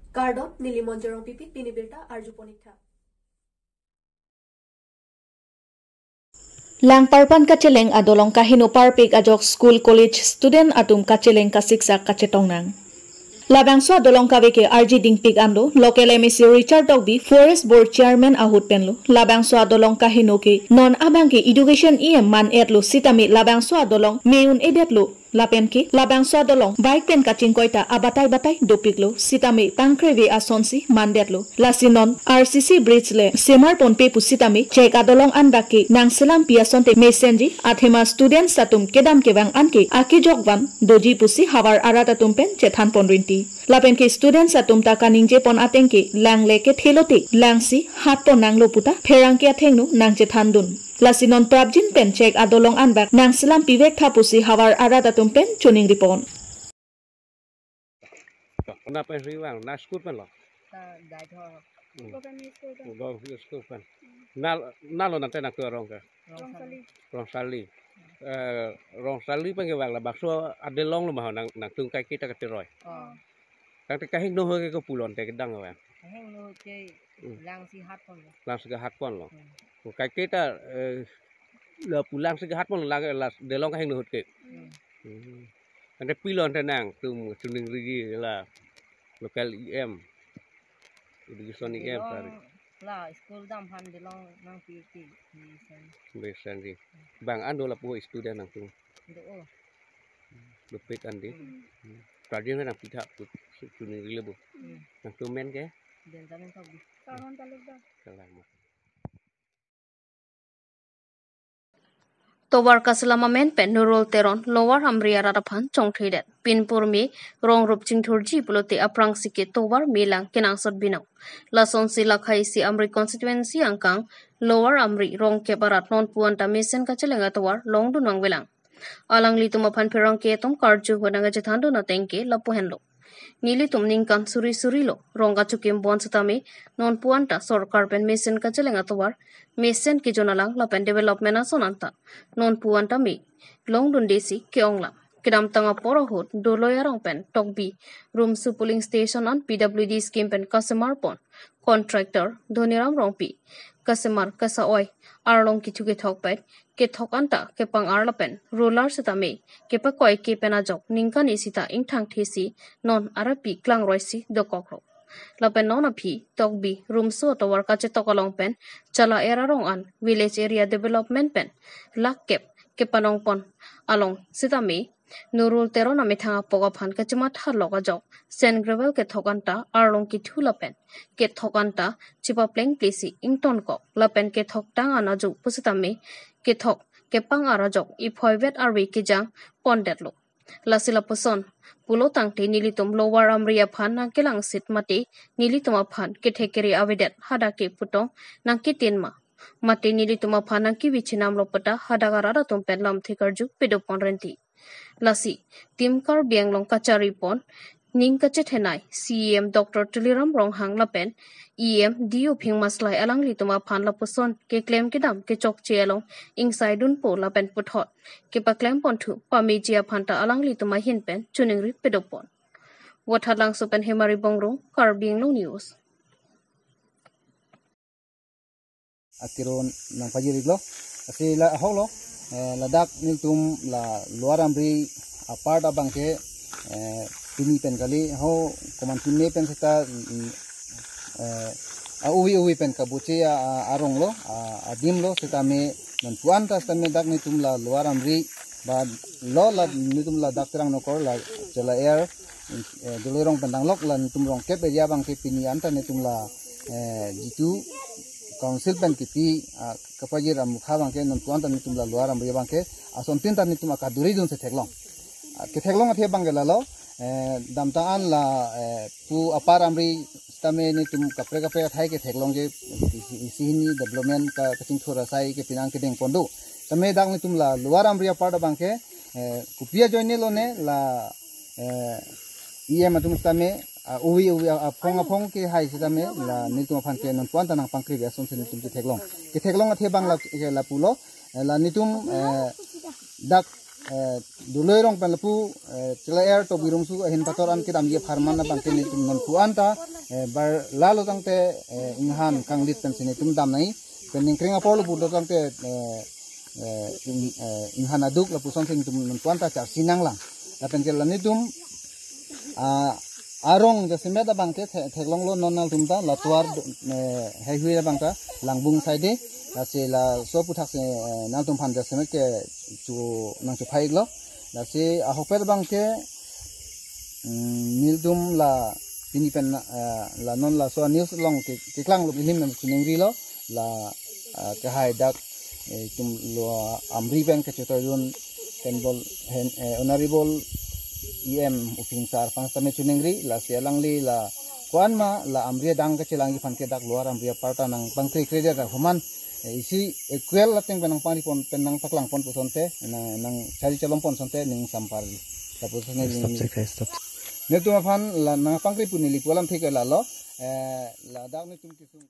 Kardop Nilimonjerong Pipit Pinibirta Arjuponikta. Lang parpan kaceleng adolong kahino parpik ajok school college student atum kaceleng kasiksa kacetongnang. Labang so adolong kaweke RG Dingpik ando local MSC Richard Dogby Forest Board Chairman ahut penlo. Labang so adolong kahino ke non abang ke education man etlo sitami labang so adolong meun edetlo. Lapen ki labang so adolong bike pen kacing koita abatai dopiklo sitami pangkreve asonsi mandetlo. Lasinon RCC Bridge le semar ponpe pusitami cek adolong andaki nang selam piasonte mesenji athema student satum kedam kebang anki aki jokwan doji pusi hawar arata tumpen cethan ponrinti. Lapen ki student satum taka ningje pon atengki lang leke thelote langsi hat pon nanglo puta pherangki athengnu nang cethan dun. Lasinon prabjin pen cek adolong anbak nang selam pivek thapusi hawar arata tumpen chuning ripon. Kenapa riwang? Nak skut pen lo? Dah thọ. Bukan school kan? Bukan skut pen. Nalo nanti nak ke orang ke? Rongsali. Rongsali pen ke wang lah. Bakso ada long lo mah nak tungkai kita keteroy. Kang teka hing no ke pulon te kedang wang. Hing no ke lang si hat pon. Lang segahat pon lo. Kai kita la pulang segahat pon lang de long hing no ke. Ada pilon tenang tum suning rigi lah lokal IM education IM tadi lah school dam han de long nang pi besan di bang ando la po student nang tum do lupit andi rajin nang pihak suning rigi lebu nang tum men ke dan tamen kau kawan taluk dah selamat Towar kaselama men pen nurul teron lower amria rarapan chongthedet pinpur me rong rup chingthurji pulote aprang sike towar melang kenang sot binau lason sila khai si amri constituency angkang lower amri rong ke barat non puanta mesen kachelenga towar long dunang welang alang li tuma phan pherang ke tom karju honanga jethandu na tengke lapu henlo nili tum ningkan suri lo ronga chukim bon satame non puanta sorkar pen mesen kachelenga towar mesen ki jonalang lapen development asonanta non puanta me long dun desi keongla kidam tanga porohot doloyarong pen tokbi room su polling station on PWD scheme pen customer pon contractor dhoniram rongpi customer kasa oi arlong kichu ke thok pen ke thokanta ke pang arlapen roller setame ke pa koi ke penajok ningkan isita ingthang thesi non arapi klang roisi dokokro lapen non aphi tokbi room so to work ache tokolong pen chala era rong an village area development pen lakkep ke panong pon along sitame nurul tero na mithanga poga phan ka chima tha loga jok sen gravel ke thokanta arlong ki thula pen ke thokanta chipa pleng plesi ington ko lapen ke thok tang ana ju pusitame ke thok ke pang ara jok I phoivet arwi ki jang pondetlo lasila puson pulo tangte nilitum lower amria phan na kelang sit mate nilituma phan ke thekeri avidet hada ke putong nang ki tinma mate nilituma phan nang ki bichinam lopata hada garara tum penlam thekarju pedopon renti lasi tim Karbi Anglong kachari pon ning kache thenai CM Dr. Tuliram Ronghang lapen EM Dio phing maslai alang lituma phan la puson ke claim ke dam ke chok chelong inside dun po lapen puthot ke pa claim pon thu pamejia phanta alang lituma hin pen chuning ri pedopon wathalang sopen hemari bongrong Karbi Anglong news akiron nang pajiriglo asila holo ladak nitum la luaramri apart abang ke tini pen kali ho koman tini pen seta uwi pen kabuce arong lo adim lo seta me nan puan tas tame dak nitum la luaramri ba lo la nitum la dak terang nokor la jala air dolorong pendang lok la nitum rong kep ya bang ke pini anta nitum la jitu council pen kipi kapajir amukha bangke non tuan tan nitum la luar am bangke ason tin tan nitum akaduri dun se theklong ke theklong athe bangke lalo damtaan la pu apar amri stame nitum kapre thai ke theklong ge sihini development ka kaching thora sai ke pinang ke deng pondu tame dang nitum la luar am ria part bangke kupia joine lo ne la iya matum stame uwi apong ke hai sidame la nitum phan ke non puan tanang pangkri be ason se nitum ke theklong athe bang la pulo la nitum dak duloi rong pen lepu cela air to birum su hin patoran kidam ye farman na bangke ni tum non puan ta bar lalo tang te inghan kang lit pen sini tum dam nai pen ningkring apol bu do tang te inghan aduk lepu son sing tum non puan ta char sinang lang pen kel ni tum arong jasime da bangke theklong lo nonal tum ta latwar hai hui da bangta langbung saide lasi la so puthak se nang tum phan jasime ke chu nang chu phai lo lasi ahopel bangke nildum la pinipen la non la so news long ke klang lo lim nam kuningri lo la ke hai dak tum lo amri bank ke chotoyun tenbol honorable em uping sar pangstame chuningri la sialangli la kwanma la amria dang ke chilangi phanke dak luar amria parta nang pangtri credit human isi equal lateng benang pani pon penang paklang pon pusonte nang cari calon pon sonte ning sampar la pusone ne tu afan la nang pangtri punili kualam thik la lo la dak ni tum kisum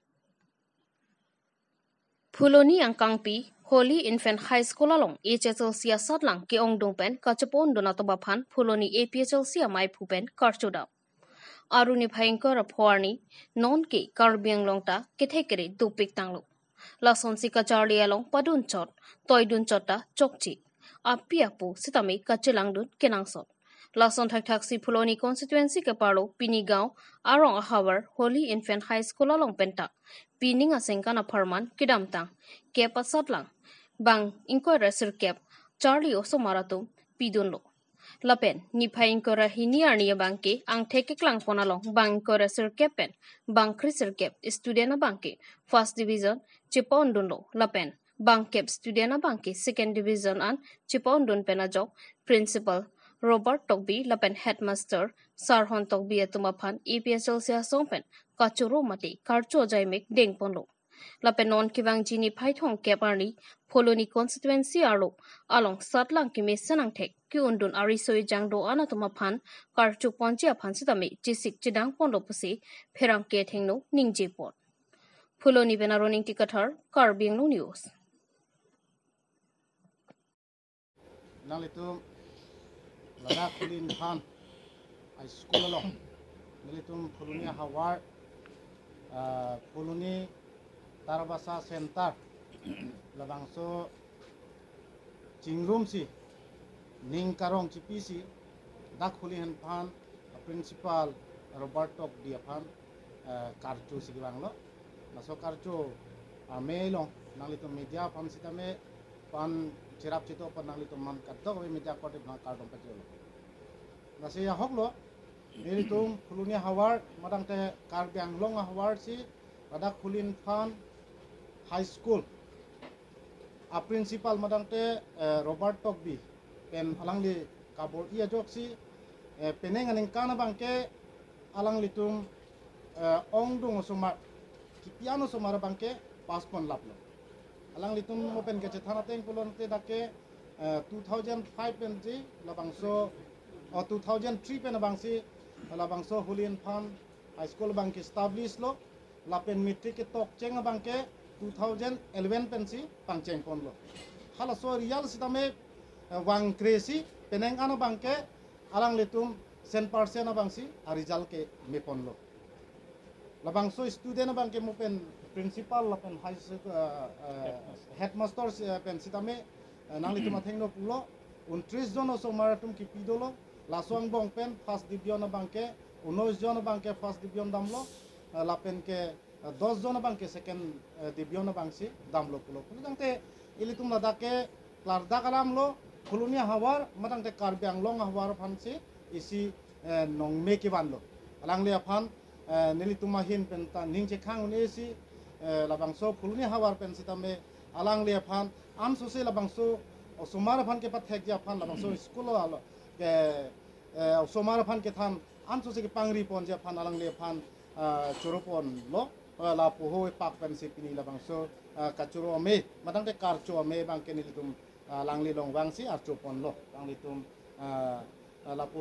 Phuloni ang kangpi Holy Infant High School along HSLC satlang ki ong dongpen kachapon donatoba phan Phuloni APHLC amai phupen karchoda aruni bhayangkar phwarni non ke Karbi Anglong ta kethekere dupik tanglo lasonsi kacharli along padun chot toydun chota chokchi apiapu sitami kachilangdun kenangsot lason thak si Phuloni constituency ke parlo pinigao arong ahawar Holy Infant High School along pentak pining asengkana farman kidamtang ke pasatlang bang inquire sirkep Charlie osomaratum pidunlo lapen ni phaingkora hiniarnia bangke ang thekeklang ponalong bang inquire sirkepen bang krisirkep student bangke first division chipondunlo lapen bangkep student bangke second division an chipondun penajok principal Robert Tokbi lapen headmaster Sarhon Tokbi atumaphan EPSL sia songpen kachuro mati karcho jaimek dengponlo lapen non kibang jini phaithong keparni Phuloni constituency arlo along satlang ki mesanang thek ki undun arisoi jangdo anatumaphan karchu ponchia phansitami chisik chidang ponlo pusi pherang ke thengno ningje pot Phuloni benaroning tikathar Karbi Anglong news nalitum lada kulin khan high school along nalitum Phuloni hawar Phuloni tarbasa center labangso chingrum si ning karong chipisi dakhuli han phan principal Robert Tok dia phan karchu sigibanglo naso karchu mailong nalitum media phan sitame pan chirap chito pan nalitum man kadok media kote na kardom pachelo nasi ya hoklo nilitum Phuloni hawar madang te Karbi Anglong hawar si pada kulin phan high school a principal madang te Robert Tokbi pen alangli kabor ia joksi peneng aning kana bangke alang litum ongdung sumar kipiano sumar bangke paspon laplo alang litum open ke thana teng pulon te dake 2005 pen ji labangso 2003 pen bangsi labangso hulin phan high school bangke establish lo lapen metric ke tok cheng bangke 2011 pensi pangcheng ponlo hala so real sitame wang kresi peneng ano bangke alang litum 100% bangsi a result ke me ponlo labang so student bangke mupen principal lapen high headmaster pen sitame nang litum athengno pulo 29 jon so maratum ki pidolo laswang bong pen first division bangke 19 jon bangke first division damlo lapen ke 10 John bangke second division bangsi damlo pulo dangte ilitum ladake larda kalamlo Phuloni hawar madangte Karbi Anglong hawar phansi isi nongme ki banlo alangli aphan nilituma hin penta ningche khang unesi labangso Phuloni hawar pensitame alangli aphan amsose labangso osomar phan ke pathek ja phan labangso school alo ke osomar phan ke than amsose ki pangri pon ja phan alangli aphan choropon lo la poho pak pensi pini labangso kachuro me madangte karcho me bangke nilitum langli long wangsi archo pon lo langli tum lapo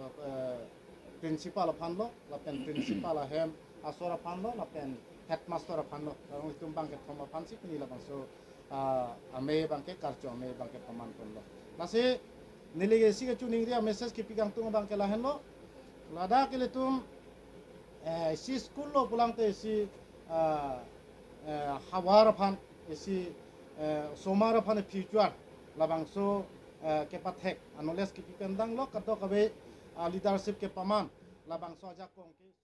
principal phan lo lapen principal hem asora phan lo lapen headmaster phan lo langli tum bangke thoma phan si pini labangso ame bangke karcho me bangke paman pon lo Nasi niligasi ke cuning dia message ke pigang tung bang kelahen lo. Lada ke letum si school lo pulang te si hawar pan si somar pan future labang so ke pathek anoles ke pipendang lo kato kabe leadership ke paman labang so ajak kong ke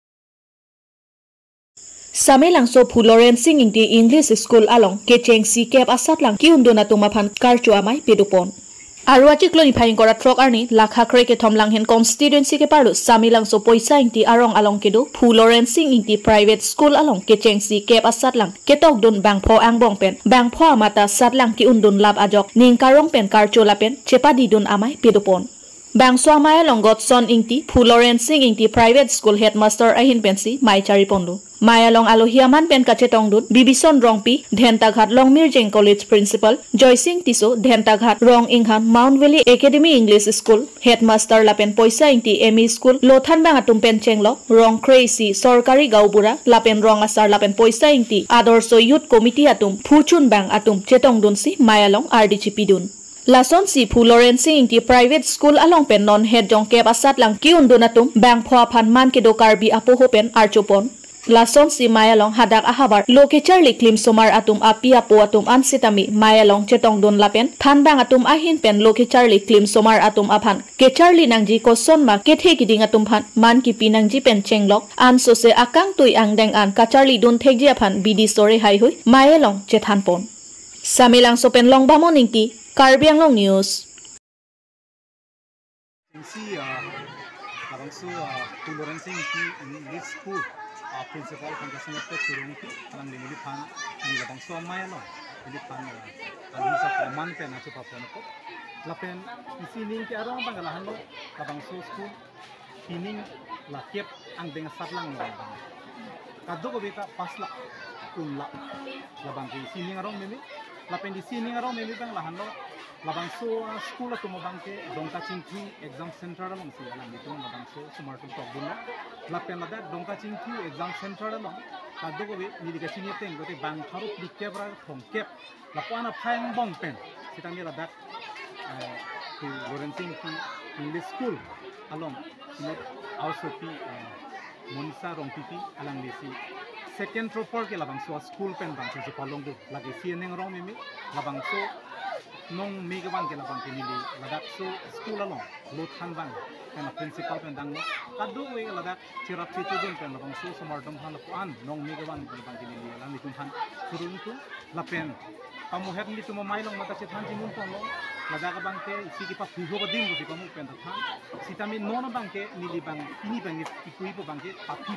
Samilang so Fuloren sing inti English school along kecheng si kep asat lang ki undo na tumaphan karcho amai pedupon. Arwachi kloni phaing kora trok arni lakha kre ke thomlang hen constituency ke paru Samilang so poisa inti arong along kedo Fuloren sing inti private school along kecheng si kep asat lang ketok dun bangpho angbong pen bangpho amata satlang ki undun lab ajok ning karong pen karcho lapen chepadi dun amai pedupon. Bangso amai longot son inti Fuloren sing inti private school headmaster ahin pensi mai chari pondu. Maya long alohiaman pen kachetong dun bibison rongpi dhentaghat long mirjeng college principal Joy Singh tiso dhentaghat rong inghan Mount Valley Academy English School headmaster lapen poisa inti ME school lothan bang atum pen chenglo rong crazy sorkari gaubura lapen rong asar lapen poisa inti adorso youth committee atum phuchun bang atum chetong dun si maya long RDCP dun. Lason si Fuloren sing inti private school along pen non head jong kep asat lang ki undun atum bang phwa phan man kedo Karbi apoho pen archopon. Lason si mayalong hadak ahabar loke charli klim somar atum api apo atum ansitami mayalong chetong don lapen than bang atum ahin pen loke charli klim somar atum aphan ke charli nangji ko sonma kethe kiding atum phan man ki pinangji pen chenglok an so se akang tui angdeng an ka charli don thegji aphan bidi sore hai hoi mayalong chethan pon. Samilang so pen long bamon ingti Karbi Anglong News. Fuloren sing English school principal pangkasnya turun ki alang lili pan ni labang so maya lo lili pan alun sa paman pen asu papon ko lapen isining ki arong bangalahan lo labang so school kining lakep ang deng satlang lo kado ko beta pasla kunla labang ki isining arong memi lapen di sining arong memi bangalahan lo labang so school ato mo bangke dongka chingki exam center along si alam ito labang so sumartum tokbun lo lapen lada dongka chingki exam center along kado ko niliga chinyeteng gote bang tharu dikebra thongkep lapuana phang bong pen sitang ni lada to Lorenting ki English school along net also pi monisa rong pipi alang desi second proper ke labang so school pen bang si palong do lagi sieneng rong mimi labang so nong megawan ke labang nili ladak so school along lothan bang kana principal pen dang kadu we ladak cirap situ dun pen labang so samardom han lapuan nong megawan ke labang nili lang nitum han turun tu lapen pamuhet ni tu mamailong mata cethan jimun pon lo ladak bang ke sigi pa piho ko dim ko pamu pen than sitami nona bang ke nili bang ini bang ikui po bang ke papi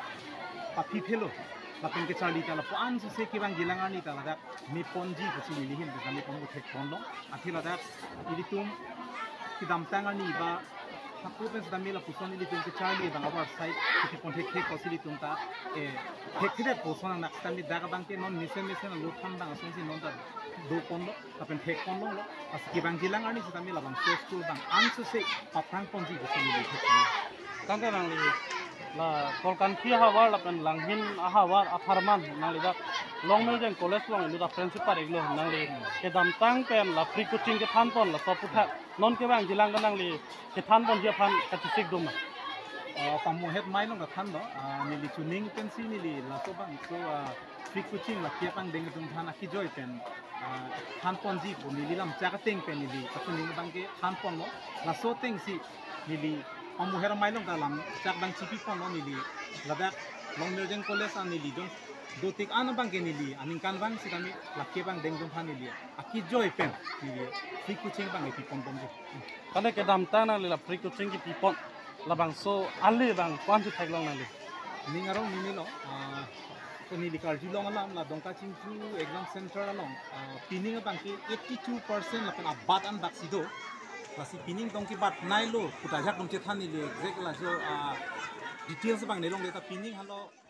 phelo lapen ke charli kala puan se ki bang gilangan ni kala dak mi ponji ko sini lihin be kami pamu thek pon lo athila dak ilitum kidam tangan ni ba hapu pen sedami la puson ilitum ke charli bang abar side ki pon thek ko sili tum ta thek thek puson nak tami dak bang ke non misen lo tham bang ason si non ta do pon lo lapen thek pon lo as ki bang gilangan ni sedami la bang so school bang ansu se paprang ponji ko sini li thek kangke nang li la kolkan ki hawar lapen langhin ahawar aparman nang li dak long meljeng college long lu da principal iglo nang li ke dam tang pen la free coaching ke than pon la so putha non ke bang jilang nang li ke than pon je phan ka tisik dum pamuhet mai long ka than do nili tuning pen si nili la so bang so free coaching la ke pang deng dum than aki joy pen than pon ji ko nili lam cha ka teng pen nili ka tuning bang ke than pon lo la so teng si nili pamuher mai long ka lam chak bang chipi pon lo nili ladak long meljeng college an nili dong dotik an bang ke nili aning kan bang si kami la ke bang deng dum than nili aki joy pen nili free coaching bang e pon pon ji kale ke dam tang nang li la free coaching ki pipon labang so ali bang kwan chu thek long nang li ningarong nini lo ko nili karji long alam la dongka chingchu exam center along pining bang ki 82% la pen abat an bak sido lasi pining dongki bat nailo kutajak dong chethan nili exact la so details bang nelong deta pining halo